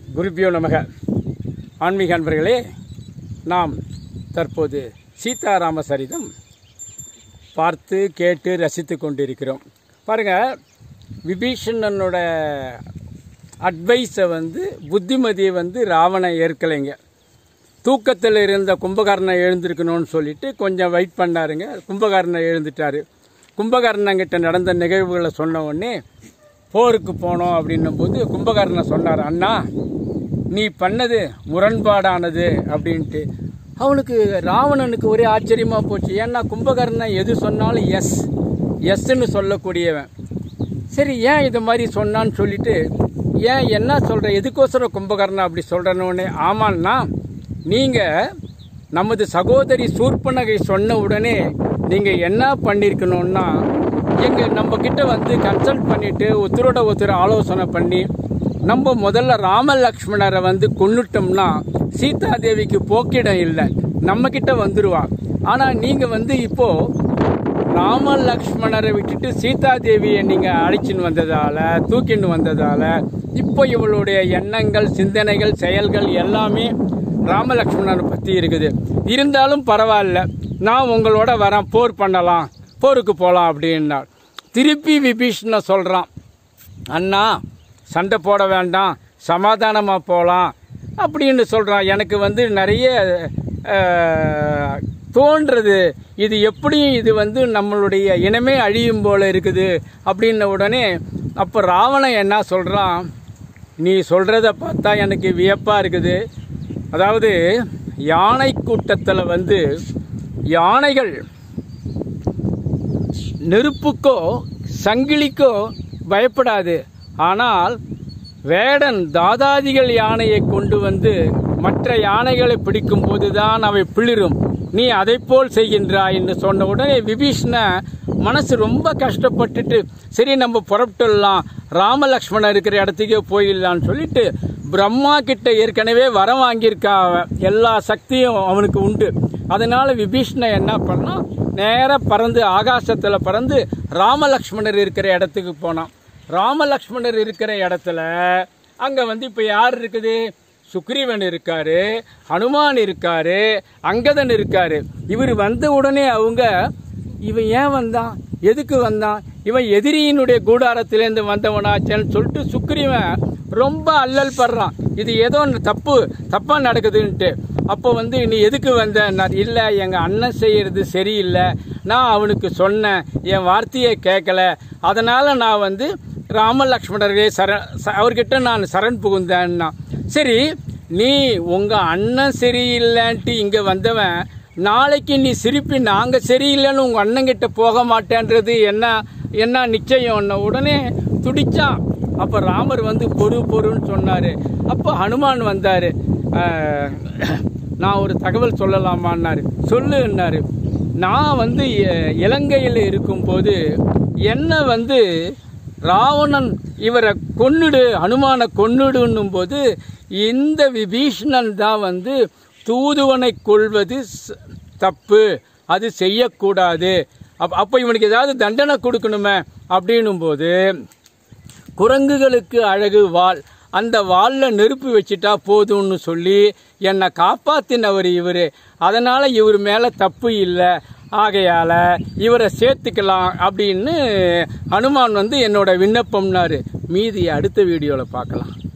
குருபியோ நமக. ஆன்மீக அன்பர்களே, நாம் தற்போது சீதாராம சரிதம் பார்த்து கேட்டு ரசித்து கொண்டிருக்கிறோம். பாருங்கள், விபீஷணனோட அட்வைஸை புத்திமதியை ராவணன் ஏற்கலைங்க. தூக்கத்தில் இருந்த கும்பகர்ணன் எழுந்திருக்கணும்னு சொல்லிட்டு கொஞ்சம் வெயிட் பண்ணாருங்க. கும்பகர்ணன் எழுந்துட்டார். கும்பகர்ணங்கிட்ட நடந்த நிகழ்வுகளை சொன்ன உடனே போருக்கு போனோம் அப்படின்னும் போது கும்பகர்ணன் சொன்னார், அண்ணா நீ பண்ணது முரண்பாடானது அப்படின்ட்டு. அவனுக்கு ராவணனுக்கு ஒரே ஆச்சரியமாக போச்சு. ஏன்னா கும்பகர்ணன் எது சொன்னாலும் எஸ்ன்னு சொல்லக்கூடியவன். சரி, ஏன் இது மாதிரி சொன்னான்னு சொல்லிட்டு, ஏன் என்ன சொல்கிற, எதுக்கோசரம் கும்பகர்ணன் அப்படி சொல்கிறனோடனே, ஆமான்னா நீங்கள் நமது சகோதரி சூர்பனகை சொன்ன உடனே நீங்கள் என்ன பண்ணியிருக்கணும்னா, நம்மக்கிட்ட கன்சல்ட் பண்ணிவிட்டு ஒருத்தரோட ஆலோசனை பண்ணி நம்ம முதல்ல ராம லக்ஷ்மணரை கொன்னுட்டோம்னா சீதாதேவிக்கு போக்கிடம் இல்லை, நம்மக்கிட்ட வந்துடுவா. ஆனால் நீங்கள் இப்போது ராம லக்ஷ்மணரை விட்டுட்டு சீதாதேவியை நீங்கள் அழைச்சின்னு வந்ததால், தூக்கின்னு வந்ததால் இப்போ இவளுடைய எண்ணங்கள், சிந்தனைகள், செயல்கள் எல்லாமே ராம லக்ஷ்மணரை பற்றி இருக்குது. இருந்தாலும் பரவாயில்ல, நான் உங்களோட வரேன், போர் பண்ணலாம், போருக்கு போகலாம் அப்படின்னார். திருப்பி விபீஷணன் சொல்கிறான், அண்ணா சண்டை போட வேண்டாம், சமாதானமாக போகலாம் அப்படின்னு சொல்கிறான். எனக்கு நிறைய தோன்றது, இது எப்படியும் இது நம்மளுடைய இனமே அழியும் போல இருக்குது அப்படின்ன உடனே அப்போ ராவணன் என்ன சொல்கிறான், நீ சொல்கிறத பார்த்தா எனக்கு வியப்பாக இருக்குது. அதாவது யானை கூட்டத்தில் யானைகள் நெருப்புக்கோ சங்கிலிக்கோ பயப்படாது. ஆனால் வேடன் தாதாதிகள் யானையை கொண்டு மற்ற யானைகளை பிடிக்கும் போதுதான் அவை பிளிரும், நீ அதை போல் செய்கின்றாய் என்று சொன்ன உடனே விபீஷண மனசு ரொம்ப கஷ்டப்பட்டுட்டு, சரி நம்ம புறப்பட்டுடலாம், ராம லக்ஷ்மணன் இருக்கிற இடத்துக்கே போயிடலான்னு சொல்லிட்டு பிரம்மா கிட்ட ஏற்கனவே வரம் வாங்கியிருக்கா, எல்லா சக்தியும் அவனுக்கு உண்டு. அதனால விபீஷணன் என்ன பண்ணான், நேராக பறந்து ஆகாசத்தில் பறந்து ராம லக்ஷ்மணர் இருக்கிற இடத்துக்கு போனான். ராம லக்ஷ்மணர் இருக்கிற இடத்துல அங்கே இப்போ யார் இருக்குது, சுக்ரீவன் இருக்காரு, ஹனுமான் இருக்காரு, அங்கதன் இருக்காரு. இவர் வந்த உடனே அவங்க, இவன் ஏன் வந்தான், எதுக்கு வந்தான், இவன் எதிரியினுடைய கூடாரத்திலேருந்து வந்தவனாச்சேன்னு சொல்லிட்டு சுக்ரீவன் ரொம்ப அல்லல் படுறான். இது ஏதோ தப்பாக நடக்குதுன்ட்டு. அப்போ நீ எதுக்கு வந்த, நான் இல்லை, எங்கள் அண்ணன் செய்கிறது சரியில்லை, நான் அவனுக்கு சொன்னேன், என் வார்த்தையை கேட்கல, அதனால் நான் ராம லக்ஷ்மணரே அவர்கிட்ட நான் சரண் புகுந்தேன்னா. சரி, நீ உங்கள் அண்ணன் சரியில்லைன்ட்டு இங்கே வந்தவன், நாளைக்கு நீ சிரிப்பி நாங்கள் சரியில்லைன்னு உங்கள் அண்ணங்கிட்ட போக மாட்டேன்றது என்ன நிச்சயம். உடனே துடிச்சான். அப்போ ராமர் பொறுன்னு சொன்னார். அப்போ ஹனுமான் வந்தார். நான் ஒரு தகவல் சொல்லலாமான்னாரு. சொல்லுன்னாரு. நான் இலங்கையில் இருக்கும்போது என்ன ராவணன் இவரை கொன்னுடு, ஹனுமானை கொன்னுடுன்னும் போது இந்த விபீஷணன் தான் தூதுவனை கொள்வது தப்பு, அது செய்யக்கூடாது, அப்போ இவனுக்கு ஏதாவது தண்டனை கொடுக்கணுமே அப்படின்னும் போது, குரங்குகளுக்கு அழகு வாள், அந்த வாளில் நெருப்பு வச்சுட்டா போதும்னு சொல்லி என்னை காப்பாற்றினவர் இவர், அதனால் இவர் மேலே தப்பு இல்லை, ஆகையால் இவரை சேர்த்துக்கலாம் அப்படின்னு ஹனுமான் என்னோட விண்ணப்பம்னாரு. மீதி அடுத்த வீடியோவில் பார்க்கலாம்.